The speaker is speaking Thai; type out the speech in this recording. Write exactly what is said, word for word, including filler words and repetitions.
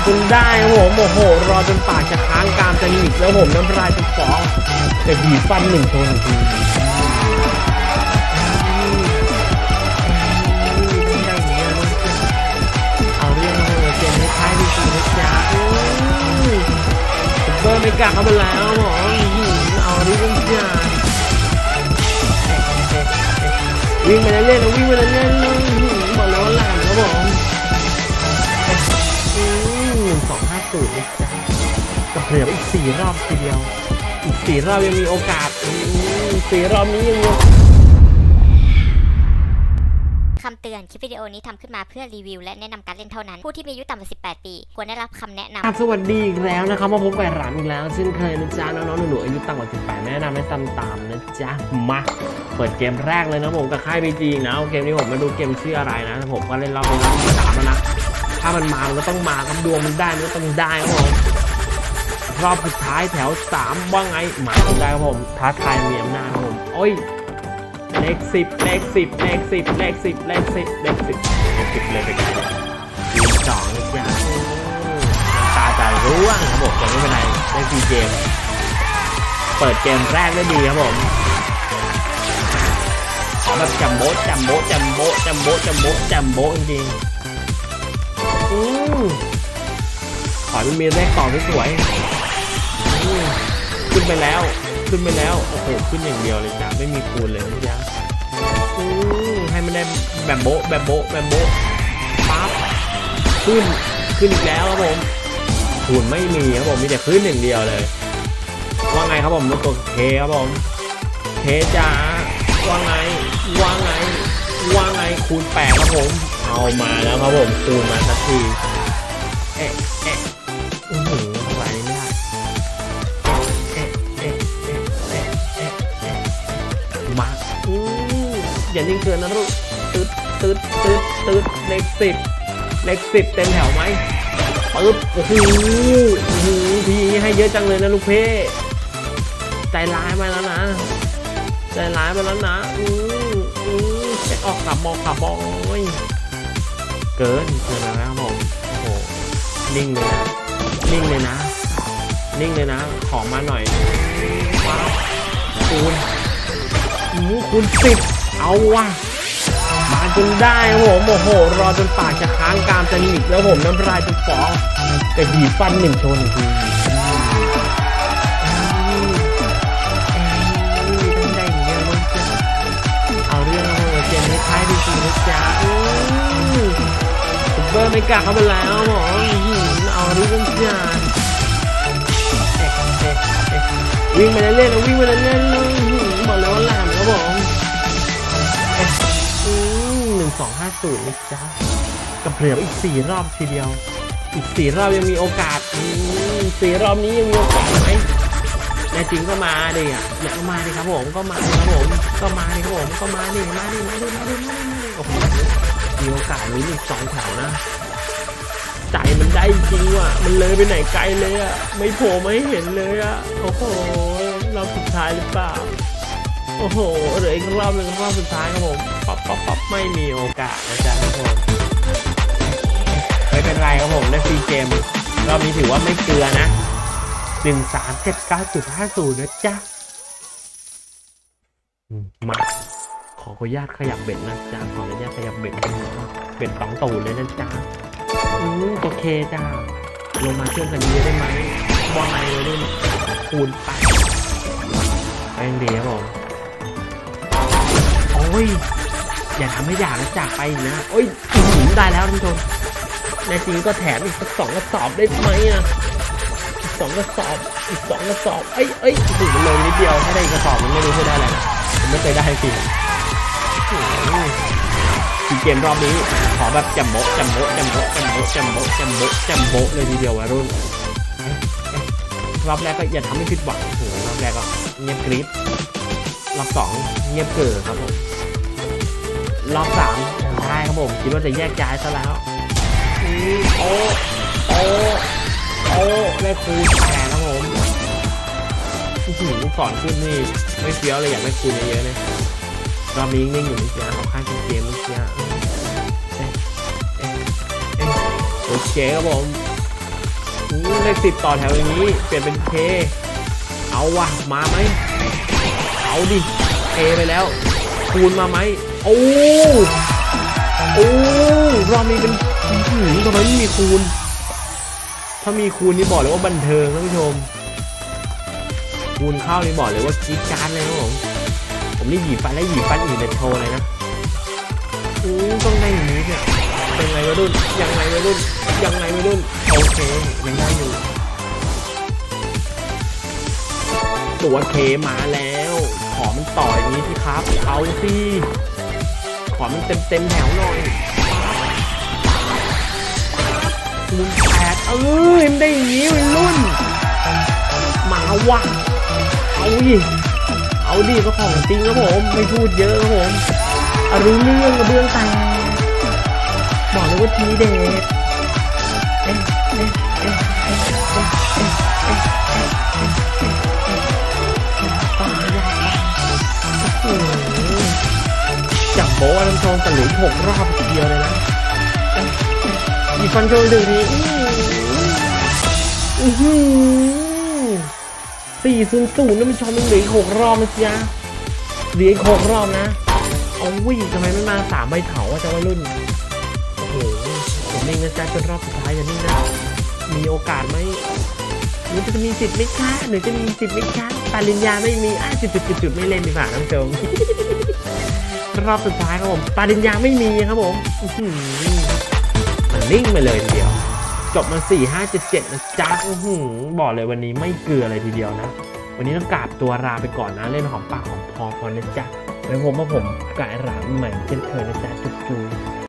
จนได้ครับผมโอ้โหรอจนปากจะค้างกามจะหนีบแล้วผมน้ำลายจะฟองแต่บีบฟันหนึ่งตัวหนึ่งทีเอาเรื่องเลยเกมไม่ท้ายดีจริงนะจ๊ะเบอร์ไม่กล้าเข้าไปแล้วหมอเอาเรื่องจ้าวิ่งไปเล่นๆวิ่งไปเล่นๆบอกแล้วว่าหลานครับผมหนึ่งสองห้าศูนย์นะจ๊ะกับเหลืออีกสี่รอบทีเดียวอีกสี่รอบยังมีโอกาสสี่รอบนี้ยังมีคำเตือนคลิปวิดีโอนี้ทำขึ้นมาเพื่อรีวิวและแนะนำการเล่นเท่านั้นผู้ที่มีอายุต่ำกว่าสิบแปดปีควรได้รับคำแนะนำสวัสดีอีกแล้วนะครับมาพบกับหลานอีกแล้วเช่นเคยนะจ๊ะน้องๆหนูๆอายุต่ำกว่าสิบแปดแนะนำให้ตามตามนะจ๊ะมาเปิดเกมแรกเลยนะผมกับค่ายบีจีนะเกมนี้ผมมาดูเกมชื่ออะไรนะผมก็เล่นรอบเป็นรอบที่สามแล้วนะถ้ามันมามันก็ต้องมาครับดวงมันได้มันก็ต้องได้ครับผมรอบสุดท้ายแถวสามว่าไงมาได้ครับผมท้าทายมีอำนาจครับผมโอ้ยเลขสิบเลขสิบเลขสิบเลขสิบเลขสิบเลขสิบเลขสิบเลยไปกันทีมสองนะจ๊ะตาจะร่วงครับผมแต่ไม่เป็นไรได้ฟรีเกมเปิดเกมแรกได้ดีครับผมขอแบบจัมโบ้จัมโบ้จัมโบ้จัมโบ้จัมโบ้จัมโบ้จริงๆอืมขอให้มีเลขต่อสวยๆขึ้นไปแล้วขึ้นไปแล้วโอ้โหขึ้นอย่างเดียวเลยจ้ะไม่มีคูณเลยนะจ๊ะอืมให้มันได้แบบโบ๊ะแบบโบ๊ะแบบโบ๊ะปั๊บขึ้นขึ้นอีกแล้วครับผมคูณไม่มีครับผมมีแต่ขึ้นอย่างเดียวเลยว่าไงครับผมรถตัวเคครับผมเคจ้าว่าไงว่าไงว่าไงคูณแปดครับผมเอามาแล้วครับผมคูณมาสักทีเอ๊ะเอ๊ะอือหืออะไรไม่ได้มาอืออย่านิ่งเกินนะลูกตืดตืดตืดตืดเลขสิบเลขสิบเต็มแถวไหมปึ๊บโอ้โหโอ้โหพี่ให้เยอะจังเลยนะลูกเพ่ใจร้ายไปแล้วนะใจร้ายไปแล้วนะอืออือจะออกขับมองขับมองเกินเกินแล้วผมโอ้โหนิ่งเลยนะนิ่งเลยนะนิ่งเลยนะขอมาหน่อยว้าวคูณคูณสิบเอาว่ะมาจนได้ครับผมโอ้โหรอจนปากจะค้างกามจะหนีบแล้วผมน้ำลายจะฟองแต่บีบฟันหนึ่งโชว์หนึ่งทีได้อย่างเงี้ยลูกจ้าเอาเรื่องเลยเกมไม่ท้ายดีจริงนะจ๊ะเบอร์ไม่กล้าเข้าไปแล้วหมอเอาเรื่องจ้าวิ่งไปเล่นๆวิ่งไปเล่นๆบอกแล้วว่าหลานครับผมหนึ่งสองห้าศูนย์นะจ๊ะกับเหลืออีกสี่รอบทีเดียวอีกสี่รอบยังมีโอกาสสี่รอบนี้ยังมีโอกาสไหมแน่จริงก็มาดิอ่ะอยากมาดิครับผมก็มาดิครับผมก็มาดิครับผมก็มาดิมาดิมาดิมาดิมาดิโอ้โหมีโอกาสนี้อีกสองแถวนะใจมันได้จริงว่ะมันเลยไปไหนไกลเลยอ่ะไม่โผล่ไม่เห็นเลยอ่ะโอ้โหรอบสุดท้ายหรือเปล่าโอ้โหเหลืออีกรอบหนึ่งรอบสุดท้ายครับผมป๊อปป๊อปป๊อปไม่มีโอกาสนะจ๊ะทุกคนไม่เป็นไรครับผมได้ฟรีเกมรอบนี้ถือว่าไม่เกลือนะหนึ่งสามเจ็ดเก้าจุดห้าศูนย์นะจ๊ะมาขออนุญาตขยับเบ็ดนะจ๊ะขออนุญาตขยับเบ็ดเบ็ดสองตูดเลยนะจ๊ะอืมโอเคจ้าลงมาเชื่อมกันเยอะได้ไหมว่าไงเลยด้วยคูณไปไปยังดีครับผมโอ้ยอย่าทำให้อยากนะจากไปนะโอ้ยถึงได้แล้วท่านผู้ชมในจริงก็แถมอีกสักสองกระสอบได้ไหมนะสองกระสอบอีกสองกระสอบเอ้ยเอ้ยถึงมันเลยนิดเดียวถ้าได้กระสอบมันไม่รู้จะได้อะไรนะผมไม่เคยได้จริงทีเกมรอบนี้ขอแบบจัมโบ้จัมโบ้จัมโบ้จัมโบ้จัมโบ้จัมโบ้จัมโบ้เลยทีเดียววัยรุ่นรอบแรกก็อย่าทำให้ผิดหวังโอ้โหรอบแรกก็เงียบกริบรอบสองเงียบเกินครับผมรอบสามได้ครับผมคิดว่าจะแยกย้ายซะแล้วโอ้โอ้โอ้ได้คูณแปดครับผมอื้อหือก่อนขึ้นนี่ไม่เฟี้ยวเลยอยากได้คูณเยอะๆเลยรอบนี้นิ่งอยู่นี่จ้าขอข้างเกมนี่จ้าโอเคครับผมเลขสิบต่อแถวอย่างนี้เปลี่ยนเป็นเคเอาวะมาไหมเอาดิเคไปแล้วคูณมาไหมโอ้โอ้รอบนี้เป็นหืมทำไมไม่มีคูณถ้ามีคูณนี่บอกเลยว่าบันเทิงท่านผู้ชมคูณเข้านี่บอกเลยว่าจี๊ดจ๊าดเลยนะผมผมนี่หยิบฟันและหยิบฟันอีกเป็นโชว์เลยนะอือต้องได้อย่างนี้เนี่ยยังไงวัยรุ่นยังไงวัยรุ่นยังไงวัยรุ่นโอเคยังได้อยู่ตัวเคมาแล้วขอมันต่ออย่างนี้สิครับเอาสิขอมันเต็มเต็มแถวหน่อยคูณแปดเออได้อย่างนี้วัยรุ่นมาวะเอาดิเอาดิก็ของจริงครับผมไม่พูดเยอะครับผมรู้เรื่องกระเบื้องแตกบอกเลยว่าทีเด็ดเอ๊ะเอ๊ะเอ๊ะเอ๊ะเอ๊ะเอ๊ะเอ๊ะจับโบ้ลำโพงตะหลุยหกรอบทีเดียวเลยนะอีฟันโชว์ดึงนี้อือหือสี่ศูนย์ศูนย์นั่นมันชอบมันเหลือหกรอบนะจ๊ะเหลือหกรอบนะโอ้ยทำไมไม่มาสามใบเถาอ่ะเจ้าวัยรุ่นโอ้โหผมนิ่งนะจ๊ะจนรอบสุดท้ายอย่านิ่งนะมีโอกาสไหมหรือจะมีสิทธิ์ไหมคะหรือจะมีสิทธิ์ไหมคะปริญญาไม่มีอ่ะจุดจุดจุดไม่เล่นดีกว่าน้องโจมรอบสุดท้ายครับผมปริญญาไม่มีครับผมมันนิ่งไปเลยทีเดียวจบมาสี่ห้าเจ็ดเจ็ดนะจ๊ะบอกเลยวันนี้ไม่เกลืออะไรทีเดียวนะวันนี้ต้องกราบตัวลาไปก่อนนะเล่นหอมปากหอมคอพอนะจ๊ะแล้วผมว่าผมกายหลามใหม่เช่นเคยนะจ๊ะจุ๊บ